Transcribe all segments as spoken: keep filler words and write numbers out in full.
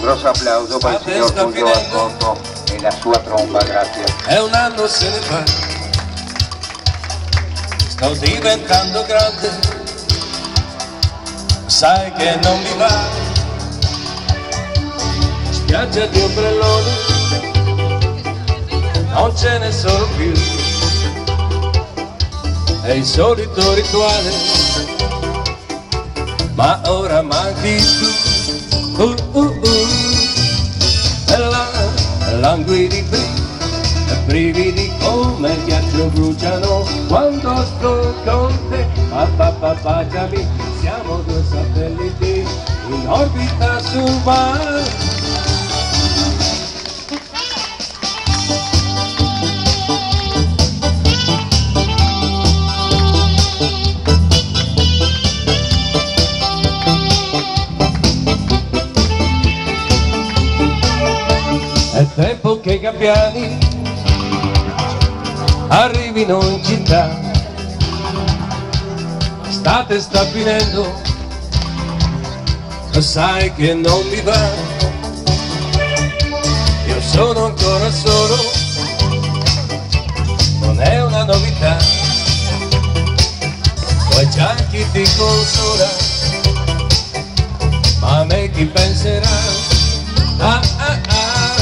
grosso applauso per il signor Tullio Vascotto e la sua tromba, grazie. È un anno se ne fa, sto diventando grande, sai che non mi va, spiaggia di ombrelloni, non ce ne sono più, è il solito rituale, ma ora manchi tu, uh, uh, uh. E là, languidi e brividi come il ghiaccio bruciano quando sto con te, papà papà baciami, siamo due satelliti in orbita sul mare. È tempo che i gabbiani arrivino in città, l'estate sta finendo, lo sai che non mi va, io sono ancora solo, non è una novità, poi già chi ti consola, ma a me chi penserà, ah ah ah.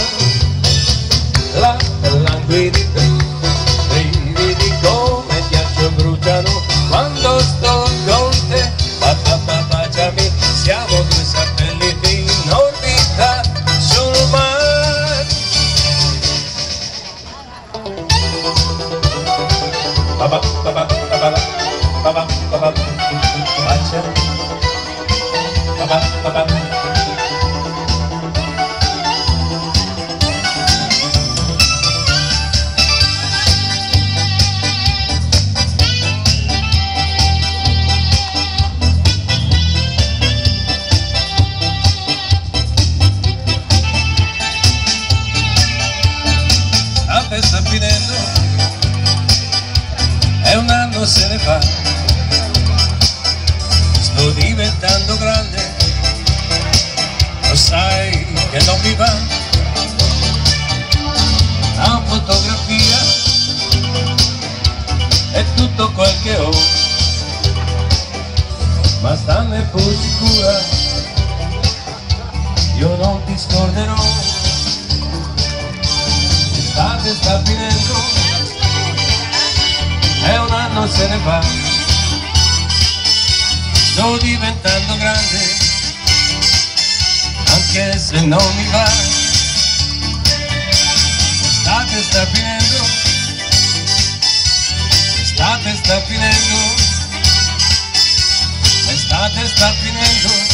La, languidi, brividi come ghiaccio bruciano quando sto con te, papà papà baciami, siamo due satelliti in orbita sul mare. Papà papà papà papà papà baciami, papà papà. Sta finendo, è un anno se ne fa, sto diventando grande, lo sai che non mi va, la fotografia è tutto quel che ho, ma stanne pur sicura, io non ti scorderò. L'estate sta finendo, è un anno se ne va, sto diventando grande, anche se non mi va. L'estate sta finendo, l'estate sta finendo, l'estate sta finendo.